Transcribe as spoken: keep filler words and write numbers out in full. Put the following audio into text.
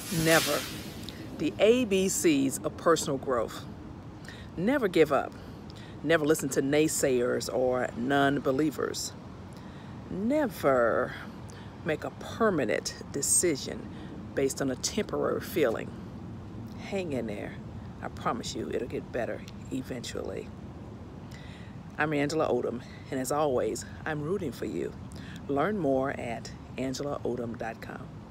Never. The A B Cs of personal growth. Never give up. Never listen to naysayers or non-believers. Never make a permanent decision based on a temporary feeling. Hang in there. I promise you it'll get better eventually. I'm Angela Odom, and as always, I'm rooting for you. Learn more at angela odom dot com.